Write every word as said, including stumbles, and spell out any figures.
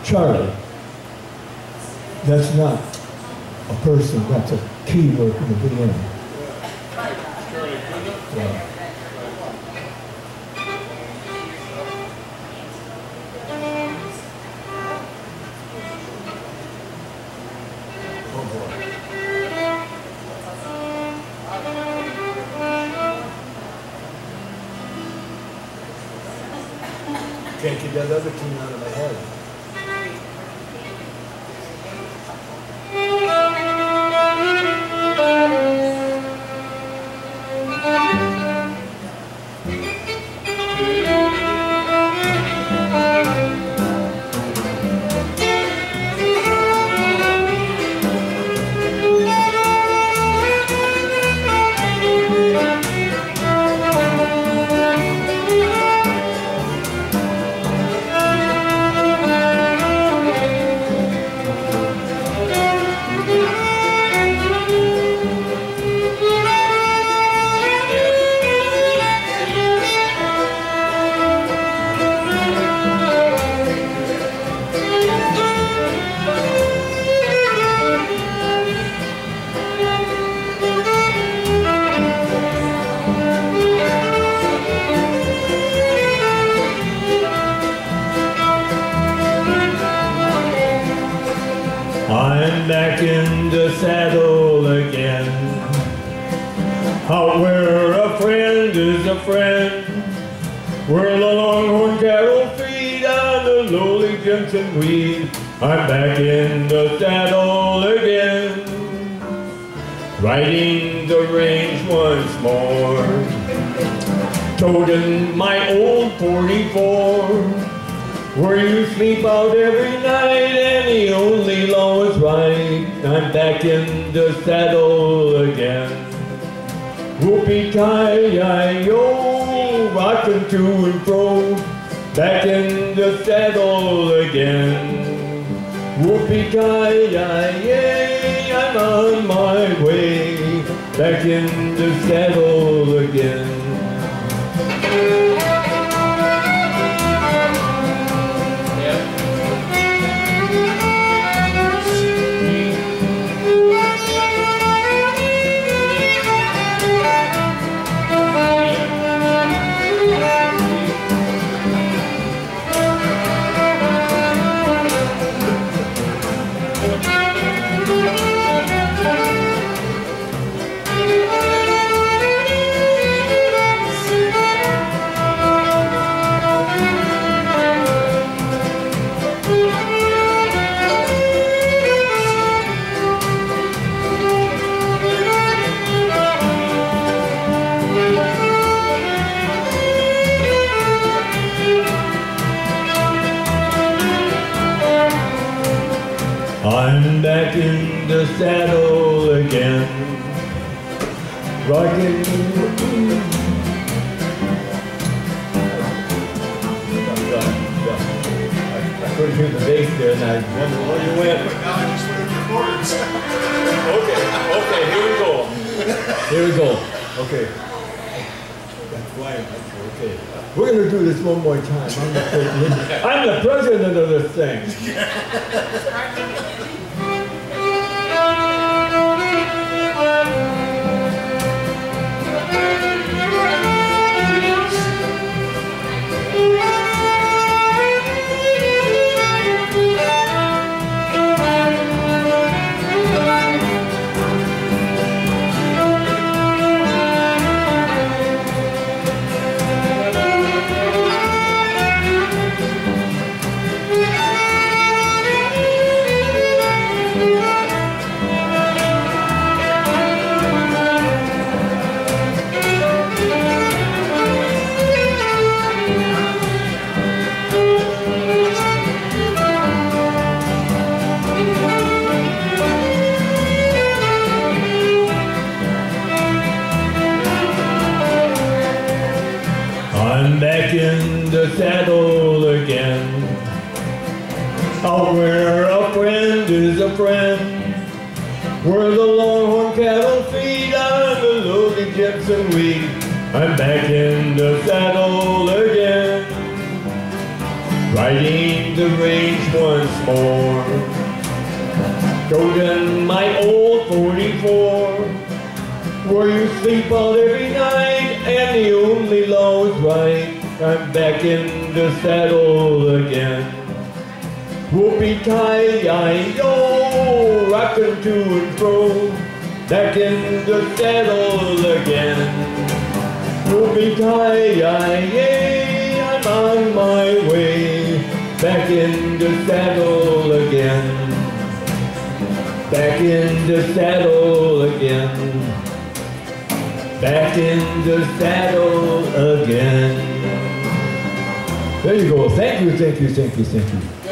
Charlie. That's not a person, that's a key word in the beginning. Yeah. Can't get that other tune out of my head. I'm back in the saddle again, out where a friend is a friend, where the longhorn cattle feed on the lowly Jimson weed. I'm back in the saddle again, riding the range once more, toting my old forty-four. Where you sleep out every night and the only law is right. I'm back in the saddle again. Whoopee-ki-yi-yo, rocking to and fro. Back in the saddle again. Whoopee-ki-yi-yay, I'm on my way. Back in the saddle again. I'm back in the saddle again, rocking. I couldn't hear the bass there, and I wondered where you went. Now I just learned the chords. Okay, okay, here we go. Here we go. Okay. That's why I'm okay. We're going to do this one more time. I'm the, I'm the president of this thing. I'm back in the saddle again, out where a friend is a friend, where the longhorn cattle feed on the lowly Jimson weed. I'm back in the saddle again, riding the range once more. Golden, my old forty-four, where you sleep out every night and the only law's right. I'm back in the saddle again. Whoopee-tie-yi-yo, rockin' to and fro, back in the saddle again. Whoopee-tie-yi-yay, I'm on my way, back in the saddle again. Back in the saddle again. Back in the saddle again. There you go. Thank you, thank you, thank you, thank you.